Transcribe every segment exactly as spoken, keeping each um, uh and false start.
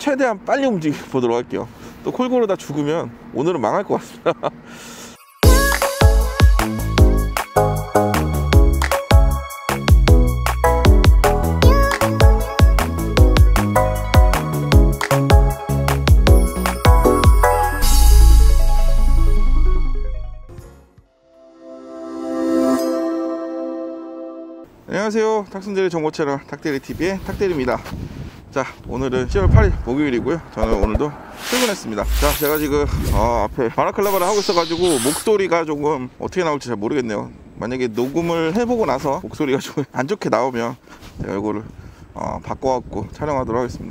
최대한 빨리 움직여 보도록 할게요. 또 콜 고르다 죽으면 오늘은 망할 것 같습니다. 안녕하세요. 탁순대리 정보 채널 탁대리티비의 탁대리입니다. 자, 오늘은 시월 팔일 목요일이고요. 저는 오늘도 출근했습니다. 자, 제가 지금 어, 앞에 바라클라바를 하고 있어가지고 목소리가 조금 어떻게 나올지 잘 모르겠네요. 만약에 녹음을 해보고 나서 목소리가 좀 안 좋게 나오면 제가 이거를 어, 바꿔갖고 촬영하도록 하겠습니다.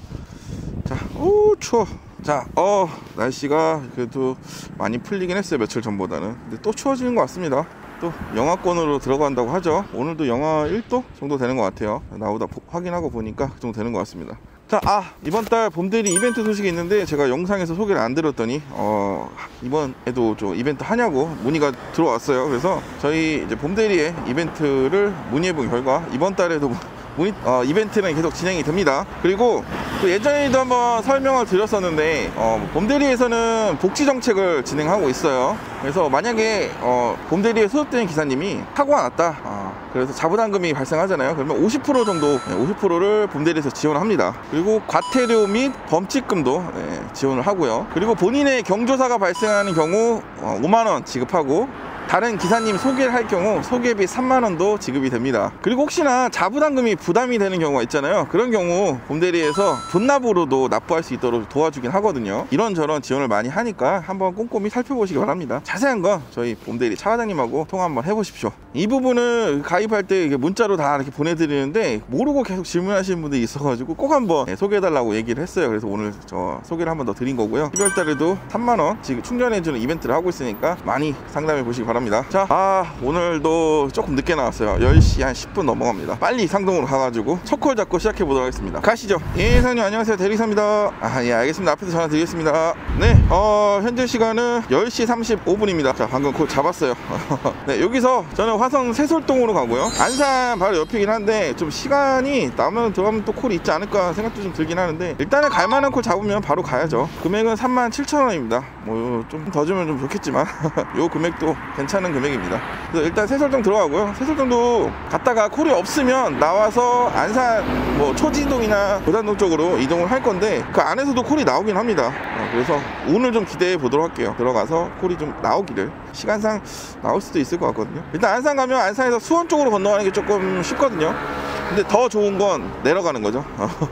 자, 오 추워. 자, 어 날씨가 그래도 많이 풀리긴 했어요. 며칠 전보다는. 근데 또 추워지는 것 같습니다. 또 영하권으로 들어간다고 하죠. 오늘도 영하 일 도 정도 되는 것 같아요. 나오다 보, 확인하고 보니까 그 정도 되는 것 같습니다. 자, 아 이번 달 봄대리 이벤트 소식이 있는데 제가 영상에서 소개를 안 드렸더니 어 이번에도 좀 이벤트 하냐고 문의가 들어왔어요. 그래서 저희 이제 봄대리의 이벤트를 문의해본 결과 이번 달에도 문의, 어, 이벤트는 계속 진행이 됩니다. 그리고 또 예전에도 한번 설명을 드렸었는데 어, 봄대리에서는 복지 정책을 진행하고 있어요. 그래서 만약에 어, 봄대리에 소속된 기사님이 사고가 났다, 어, 그래서 자부담금이 발생하잖아요. 그러면 오십 퍼센트 정도, 네, 오십 퍼센트를 봄대리에서 지원합니다. 그리고 과태료 및 범칙금도 네, 지원을 하고요. 그리고 본인의 경조사가 발생하는 경우 어, 오만 원 지급하고, 다른 기사님 소개를 할 경우 소개비 삼만 원도 지급이 됩니다. 그리고 혹시나 자부담금이 부담이 되는 경우가 있잖아요. 그런 경우 봄대리에서 돈납으로도 납부할 수 있도록 도와주긴 하거든요. 이런저런 지원을 많이 하니까 한번 꼼꼼히 살펴보시기 바랍니다. 자세한 건 저희 봄대리 차 과장님하고 통화 한번 해보십시오. 이 부분은 가입할 때 문자로 다 이렇게 보내드리는데 모르고 계속 질문하시는 분들이 있어가지고 꼭 한번 소개해달라고 얘기를 했어요. 그래서 오늘 저 소개를 한번 더 드린 거고요. 십이월 달에도 삼만 원 지금 충전해주는 이벤트를 하고 있으니까 많이 상담해 보시기 바랍니다. 자, 아 오늘도 조금 늦게 나왔어요. 열 시 한 십 분 넘어갑니다. 빨리 상동으로 가가지고 첫 콜 잡고 시작해 보도록 하겠습니다. 가시죠. 예, 사장님 안녕하세요. 대리사입니다. 아, 예, 알겠습니다. 앞에서 전화 드리겠습니다. 네, 어 현재 시간은 열 시 삼십오 분입니다 자, 방금 콜 잡았어요. 네, 여기서 저는 화성 세솔동으로 가고요. 안산 바로 옆이긴 한데 좀 시간이 나면 들어가면 또 콜이 있지 않을까 생각도 좀 들긴 하는데, 일단은 갈만한 콜 잡으면 바로 가야죠. 금액은 삼만 칠천 원입니다 뭐 좀 더 주면 좀 좋겠지만 요 금액도 괜찮은 금액입니다. 그래서 일단 세솔동 들어가고요. 세솔동도 갔다가 콜이 없으면 나와서 안산 뭐 초지동이나 고단동 쪽으로 이동을 할 건데 그 안에서도 콜이 나오긴 합니다. 어, 그래서 오늘 좀 기대해 보도록 할게요. 들어가서 콜이 좀 나오기를. 시간상 나올 수도 있을 것 같거든요. 일단 안산 가면 안산에서 수원 쪽으로 건너가는 게 조금 쉽거든요. 근데 더 좋은 건 내려가는 거죠.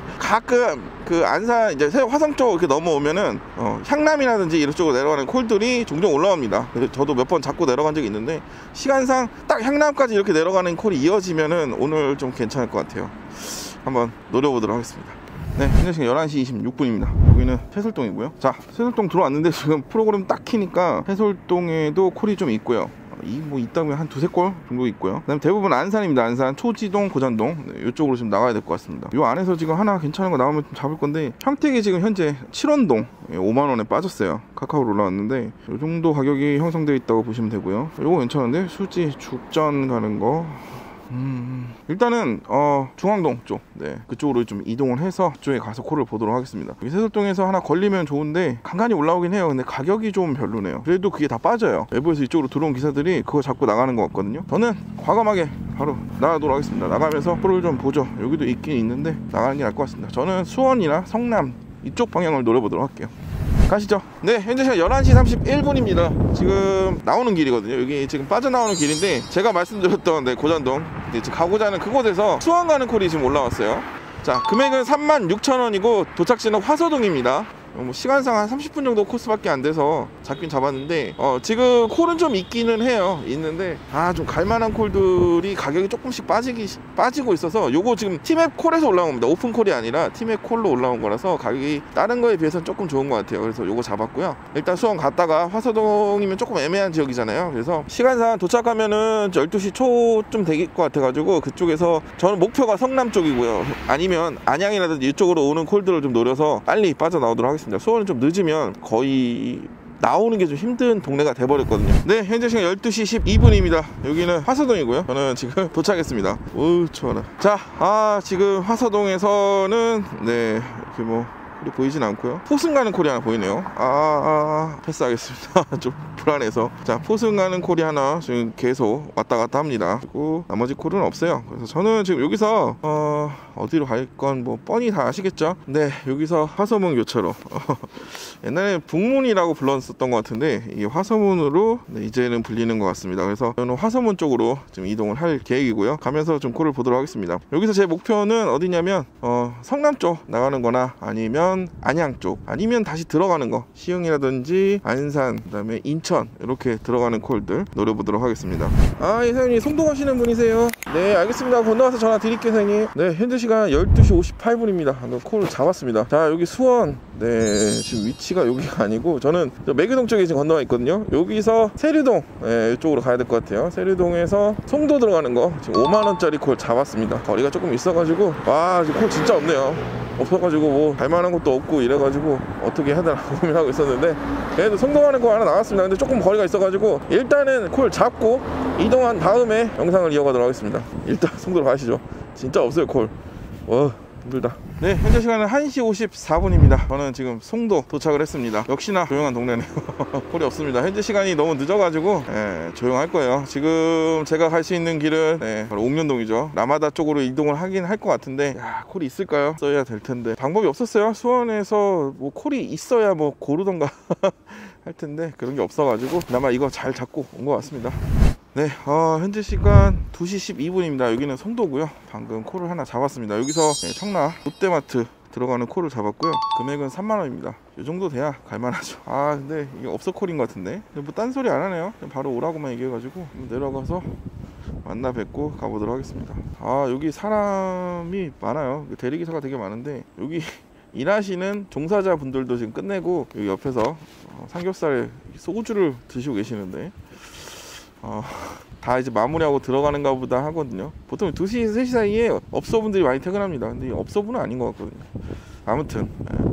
가끔 그 안산 이제 화성 쪽 이렇게 넘어오면은 어, 향남이라든지 이런 쪽으로 내려가는 콜들이 종종 올라옵니다. 그래서 저도 몇 번 잡고 내려간 적이 있는데 시간상 딱 향남까지 이렇게 내려가는 콜이 이어지면은 오늘 좀 괜찮을 것 같아요. 한번 노려보도록 하겠습니다. 네, 현재 시간 열한 시 이십육 분입니다 여기는 세솔동이고요. 자, 세솔동 들어왔는데 지금 프로그램 딱 키니까 세솔동에도 콜이 좀 있고요. 이 뭐 있다면 한 두세 골 정도 있고요. 그다음에 대부분 안산입니다. 안산 초지동 고잔동, 네, 이쪽으로 지금 나가야 될 것 같습니다. 요 안에서 지금 하나 괜찮은 거 나오면 좀 잡을 건데, 평택이 지금 현재 칠원동 오만 원에 빠졌어요. 카카오로 올라왔는데 요 정도 가격이 형성되어 있다고 보시면 되고요. 요거 괜찮은데 수지 죽전 가는 거 음, 일단은 어 중앙동 쪽, 네, 그쪽으로 좀 이동을 해서 그쪽에 가서 콜을 보도록 하겠습니다. 여기 세솔동에서 하나 걸리면 좋은데 간간히 올라오긴 해요. 근데 가격이 좀 별로네요. 그래도 그게 다 빠져요. 외부에서 이쪽으로 들어온 기사들이 그거 잡고 나가는 것 같거든요. 저는 과감하게 바로 나가도록 하겠습니다. 나가면서 콜을 좀 보죠. 여기도 있긴 있는데 나가는 게 나을 것 같습니다. 저는 수원이나 성남 이쪽 방향을 노려보도록 할게요. 가시죠. 네, 현재 시간 열한 시 삼십일 분입니다 지금 나오는 길이거든요. 여기 지금 빠져나오는 길인데 제가 말씀드렸던 네, 고잔동 지금 가고자 하는 그곳에서 수원 가는 콜이 지금 올라왔어요. 자, 금액은 삼만 육천 원이고 도착지는 화서동입니다. 뭐 시간상 한 삼십 분 정도 코스밖에 안 돼서 잡긴 잡았는데 어 지금 콜은 좀 있기는 해요. 있는데 아 좀 갈만한 콜들이 가격이 조금씩 빠지기 빠지고 있어서 요거 지금 티맵 콜에서 올라온 겁니다. 오픈 콜이 아니라 티맵 콜로 올라온 거라서 가격이 다른 거에 비해서는 조금 좋은 것 같아요. 그래서 요거 잡았고요. 일단 수원 갔다가 화서동이면 조금 애매한 지역이잖아요. 그래서 시간상 도착하면은 열두 시 초쯤 될 것 같아 가지고 그쪽에서 저는 목표가 성남 쪽이고요. 아니면 안양이라든지 이쪽으로 오는 콜들을 좀 노려서 빨리 빠져나오도록 하겠습니다. 수원은 좀 늦으면 거의 나오는 게 좀 힘든 동네가 돼버렸거든요. 네, 현재 시간 열두 시 십이 분입니다 여기는 화서동이고요. 저는 지금 도착했습니다. 오우 추워라. 자, 아 지금 화서동에서는 네 이렇게 뭐 콜이 보이진 않고요. 포승 가는 콜이 하나 보이네요. 아, 아 패스하겠습니다. 좀 불안해서. 자, 포승 가는 콜이 하나 지금 계속 왔다 갔다 합니다. 그리고 나머지 콜은 없어요. 그래서 저는 지금 여기서 어, 어디로 갈 건 뭐 뻔히 다 아시겠죠? 네, 여기서 화서문 교차로 옛날에 북문이라고 불렀었던 것 같은데 이 화서문으로 네, 이제는 불리는 것 같습니다. 그래서 저는 화서문 쪽으로 지금 이동을 할 계획이고요. 가면서 좀 콜을 보도록 하겠습니다. 여기서 제 목표는 어디냐면 어, 성남 쪽 나가는 거나 아니면 안양 쪽 아니면 다시 들어가는 거 시흥이라든지 안산 그다음에 인천 이렇게 들어가는 콜들 노려보도록 하겠습니다. 아, 예, 사장님 송도 가시는 분이세요? 네, 알겠습니다. 건너와서 전화 드릴게요, 사장님. 네, 현재 시간 열두 시 오십팔 분입니다. 콜을 잡았습니다. 자, 여기 수원. 네, 지금 위치가 여기가 아니고 저는 매교동 쪽에 지금 건너와 있거든요. 여기서 세류동 네, 이쪽으로 가야 될 것 같아요. 세류동에서 송도 들어가는 거 지금 오만 원짜리 콜 잡았습니다. 거리가 조금 있어가지고 와, 지금 콜 진짜 없네요. 없어가지고 뭐 갈만한 것도 없고 이래가지고 어떻게 해야 되나 고민하고 있었는데 그래도 송도 가는 거 하나 나왔습니다. 근데 조금 거리가 있어가지고 일단은 콜 잡고 이동한 다음에 영상을 이어가도록 하겠습니다. 일단 송도로 가시죠. 진짜 없어요, 콜. 와, 힘들다. 네, 현재 시간은 한 시 오십사 분입니다. 저는 지금 송도 도착을 했습니다. 역시나 조용한 동네네요. 콜이 없습니다. 현재 시간이 너무 늦어가지고 예, 조용할 거예요. 지금 제가 갈 수 있는 길은 예, 바로 옥련동이죠. 라마다 쪽으로 이동을 하긴 할 것 같은데 야, 콜이 있을까요? 써야 될 텐데 방법이 없었어요. 수원에서 뭐 콜이 있어야 뭐 고르던가 할 텐데 그런 게 없어가지고 그나마 이거 잘 잡고 온 것 같습니다. 네, 어, 현재 시간 두 시 십이 분입니다. 여기는 송도고요. 방금 콜을 하나 잡았습니다. 여기서 네, 청라 롯데마트 들어가는 콜을 잡았고요. 금액은 삼만 원입니다. 이 정도 돼야 갈만하죠. 아, 근데 이게 없어 콜인 것 같은데 뭐 딴소리 안 하네요. 바로 오라고만 얘기해가지고 내려가서 만나 뵙고 가보도록 하겠습니다. 아, 여기 사람이 많아요. 대리기사가 되게 많은데 여기 일하시는 종사자 분들도 지금 끝내고 여기 옆에서 삼겹살 소주를 드시고 계시는데 어, 다 이제 마무리하고 들어가는가 보다 하거든요. 보통 두 시, 세 시 사이에 업소분들이 많이 퇴근합니다. 근데 업소분은 아닌 것 같거든요. 아무튼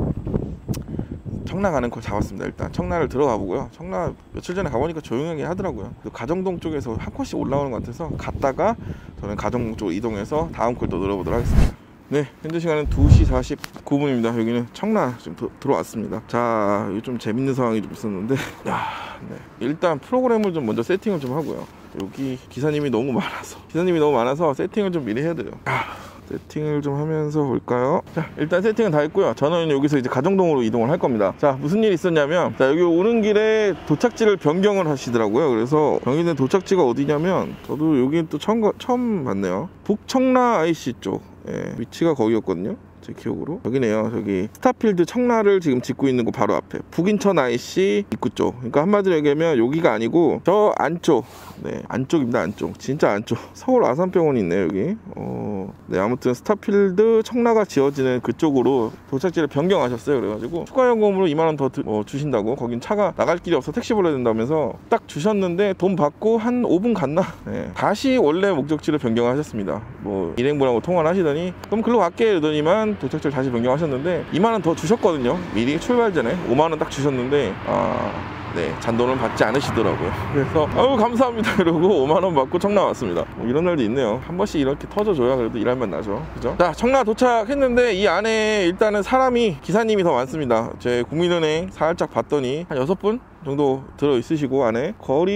청라 가는 걸 잡았습니다. 일단 청라를 들어가 보고요. 청라 며칠 전에 가보니까 조용하게 하더라고요. 가정동 쪽에서 한 콜씩 올라오는 것 같아서 갔다가 저는 가정동 쪽으로 이동해서 다음 콜도 노려보도록 하겠습니다. 네, 현재 시간은 두 시 사십구 분입니다. 여기는 청라 지금 도, 들어왔습니다. 자, 여기 좀 재밌는 상황이 좀 있었는데 야, 네. 일단 프로그램을 좀 먼저 세팅을 좀 하고요. 여기 기사님이 너무 많아서 기사님이 너무 많아서 세팅을 좀 미리 해야 돼요. 아, 세팅을 좀 하면서 볼까요? 자, 일단 세팅은 다 했고요. 저는 여기서 이제 가정동으로 이동을 할 겁니다. 자, 무슨 일이 있었냐면 자, 여기 오는 길에 도착지를 변경을 하시더라고요. 그래서 여기는 도착지가 어디냐면 저도 여기 또 처음, 처음 봤네요. 북청라 아이씨 쪽 예, 위치가 거기였거든요. 제 기억으로 여기네요. 저기 스타필드 청라를 지금 짓고 있는 거 바로 앞에 북인천 아이씨 입구 쪽. 그러니까 한마디로 얘기하면 여기가 아니고 저 안쪽. 네, 안쪽입니다. 안쪽. 진짜 안쪽. 서울 아산병원이 있네요. 여기. 어, 네, 아무튼 스타필드 청라가 지어지는 그쪽으로 도착지를 변경하셨어요. 그래가지고 추가요금으로 이만 원 더 어, 주신다고. 거긴 차가 나갈 길이 없어 택시 불러야 된다면서 딱 주셨는데 돈 받고 한 오 분 갔나? 네, 다시 원래 목적지를 변경하셨습니다. 뭐 일행분하고 통화를 하시더니 그럼 글로 갈게 이러더니만 도착지를 다시 변경하셨는데 이만 원 더 주셨거든요. 미리 출발 전에 오만 원 딱 주셨는데 아... 네, 잔돈을 받지 않으시더라고요. 그래서 아유 감사합니다 이러고 오만 원 받고 청라 왔습니다. 뭐 이런 날도 있네요. 한 번씩 이렇게 터져줘야 그래도 일할만 나죠. 그죠? 자, 청라 도착했는데 이 안에 일단은 사람이 기사님이 더 많습니다. 제 국민은행 살짝 봤더니 한 여섯 분 정도 들어있으시고 안에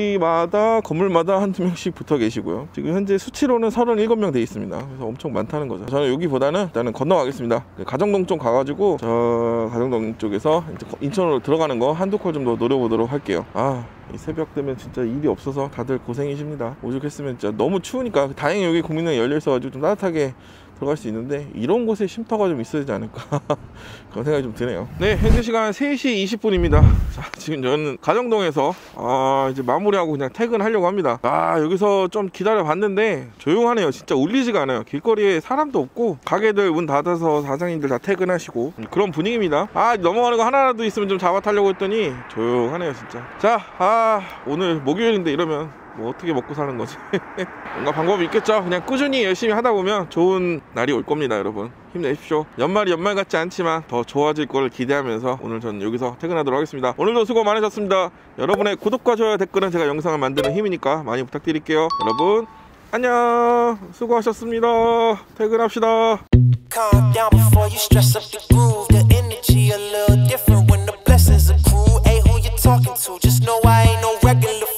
거리마다 건물마다 한두 명씩 붙어 계시고요. 지금 현재 수치로는 서른일곱 명 돼 있습니다. 그래서 엄청 많다는 거죠. 저는 여기보다는 일단은 건너가겠습니다. 가정동 쪽 가가지고 저 가정동 쪽에서 이제 인천으로 들어가는 거 한두 콜 좀 더 노려보도록 할게요. 아, 이 새벽 되면 진짜 일이 없어서 다들 고생이십니다. 오죽했으면 진짜 너무 추우니까 다행히 여기 국민은행 열려 있어가지고 좀 따뜻하게 들어갈 수 있는데 이런 곳에 쉼터가 좀 있어야 되지 않을까 그런 생각이 좀 드네요. 네, 현재 시간 세 시 이십 분입니다 자, 지금 저는 가정동에서 아, 이제 마무리하고 그냥 퇴근하려고 합니다. 아, 여기서 좀 기다려 봤는데 조용하네요. 진짜 울리지가 않아요. 길거리에 사람도 없고 가게들 문 닫아서 사장님들 다 퇴근하시고 그런 분위기입니다. 아, 넘어가는 거 하나라도 있으면 좀 잡아 타려고 했더니 조용하네요 진짜. 자, 아, 오늘 목요일인데 이러면 뭐 어떻게 먹고 사는 거지? 뭔가 방법이 있겠죠. 그냥 꾸준히 열심히 하다 보면 좋은 날이 올 겁니다. 여러분 힘내십시오. 연말이 연말 같지 않지만 더 좋아질 걸 기대하면서 오늘 저는 여기서 퇴근하도록 하겠습니다. 오늘도 수고 많으셨습니다. 여러분의 구독과 좋아요 댓글은 제가 영상을 만드는 힘이니까 많이 부탁드릴게요. 여러분 안녕, 수고하셨습니다. 퇴근합시다. Calm down before you stress up the groove. The energy I ain't no regular